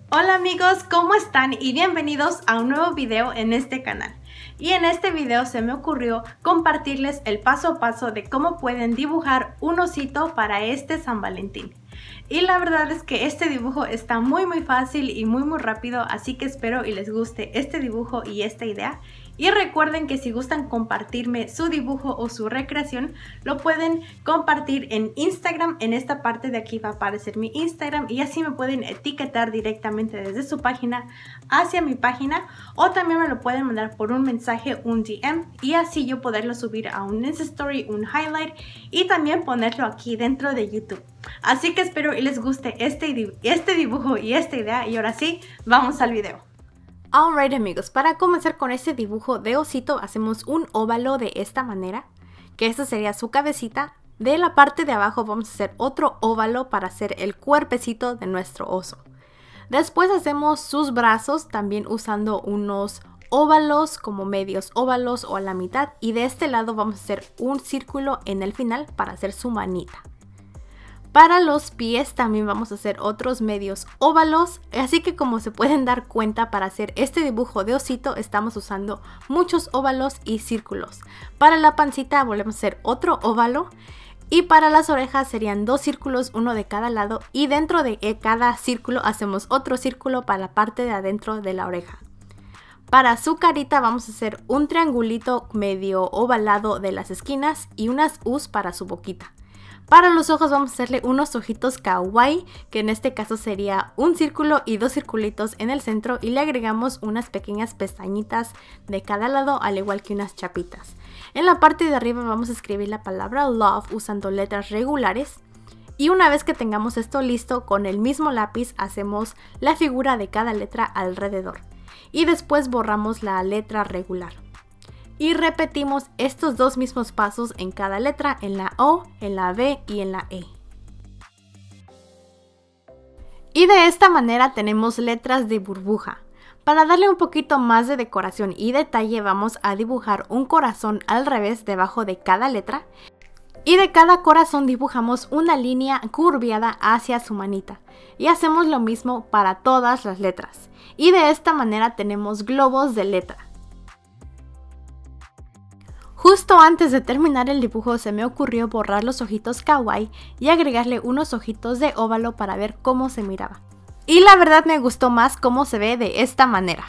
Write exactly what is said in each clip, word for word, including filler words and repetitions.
Hola amigos, ¿cómo están? Y bienvenidos a un nuevo video en este canal. Y en este video se me ocurrió compartirles el paso a paso de cómo pueden dibujar un osito para este San Valentín. Y la verdad es que este dibujo está muy muy fácil y muy muy rápido, así que espero y les guste este dibujo y esta idea. Y recuerden que si gustan compartirme su dibujo o su recreación, lo pueden compartir en Instagram. En esta parte de aquí va a aparecer mi Instagram y así me pueden etiquetar directamente desde su página hacia mi página, o también me lo pueden mandar por un mensaje, un D M, y así yo poderlo subir a un Insta Story, un highlight y también ponerlo aquí dentro de YouTube. Así que espero y les guste este, este dibujo y esta idea, y ahora sí, vamos al video. Alright amigos, para comenzar con este dibujo de osito hacemos un óvalo de esta manera, que esta sería su cabecita. De la parte de abajo vamos a hacer otro óvalo para hacer el cuerpecito de nuestro oso. Después hacemos sus brazos también usando unos óvalos como medios óvalos o a la mitad, y de este lado vamos a hacer un círculo en el final para hacer su manita. Para los pies también vamos a hacer otros medios óvalos, así que como se pueden dar cuenta, para hacer este dibujo de osito estamos usando muchos óvalos y círculos. Para la pancita volvemos a hacer otro óvalo, y para las orejas serían dos círculos, uno de cada lado, y dentro de cada círculo hacemos otro círculo para la parte de adentro de la oreja. Para su carita vamos a hacer un triangulito medio ovalado de las esquinas y unas U's para su boquita. Para los ojos vamos a hacerle unos ojitos kawaii, que en este caso sería un círculo y dos circulitos en el centro, y le agregamos unas pequeñas pestañitas de cada lado, al igual que unas chapitas. En la parte de arriba vamos a escribir la palabra love usando letras regulares, y una vez que tengamos esto listo, con el mismo lápiz hacemos la figura de cada letra alrededor y después borramos la letra regular. Y repetimos estos dos mismos pasos en cada letra, en la O, en la B y en la E. Y de esta manera tenemos letras de burbuja. Para darle un poquito más de decoración y detalle vamos a dibujar un corazón al revés debajo de cada letra. Y de cada corazón dibujamos una línea curviada hacia su manita. Y hacemos lo mismo para todas las letras. Y de esta manera tenemos globos de letra. Justo antes de terminar el dibujo se me ocurrió borrar los ojitos kawaii y agregarle unos ojitos de óvalo para ver cómo se miraba. Y la verdad me gustó más cómo se ve de esta manera.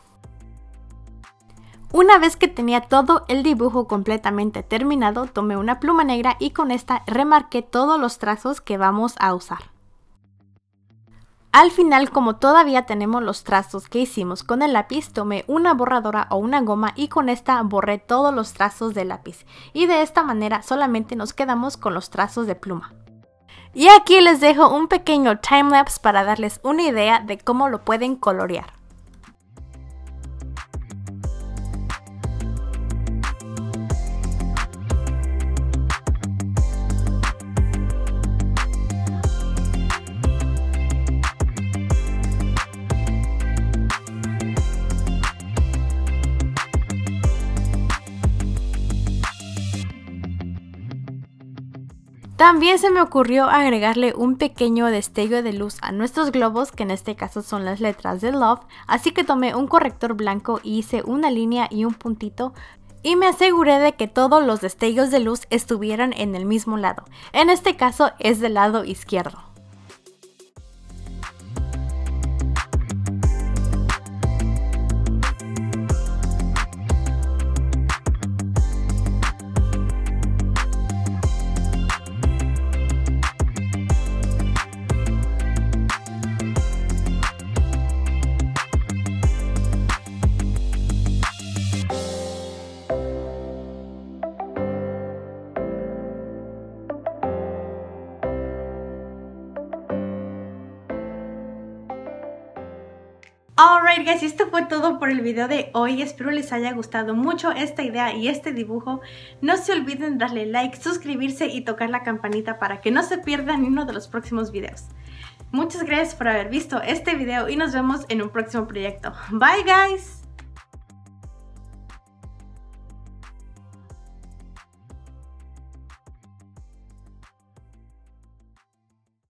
Una vez que tenía todo el dibujo completamente terminado, tomé una pluma negra y con esta remarqué todos los trazos que vamos a usar. Al final, como todavía tenemos los trazos que hicimos con el lápiz, tomé una borradora o una goma y con esta borré todos los trazos del lápiz. Y de esta manera solamente nos quedamos con los trazos de pluma. Y aquí les dejo un pequeño timelapse para darles una idea de cómo lo pueden colorear. También se me ocurrió agregarle un pequeño destello de luz a nuestros globos, que en este caso son las letras de love, así que tomé un corrector blanco y hice una línea y un puntito y me aseguré de que todos los destellos de luz estuvieran en el mismo lado. En este caso es del lado izquierdo. Alright guys, esto fue todo por el video de hoy. Espero les haya gustado mucho esta idea y este dibujo. No se olviden darle like, suscribirse y tocar la campanita para que no se pierdan ninguno de los próximos videos. Muchas gracias por haber visto este video y nos vemos en un próximo proyecto. Bye guys!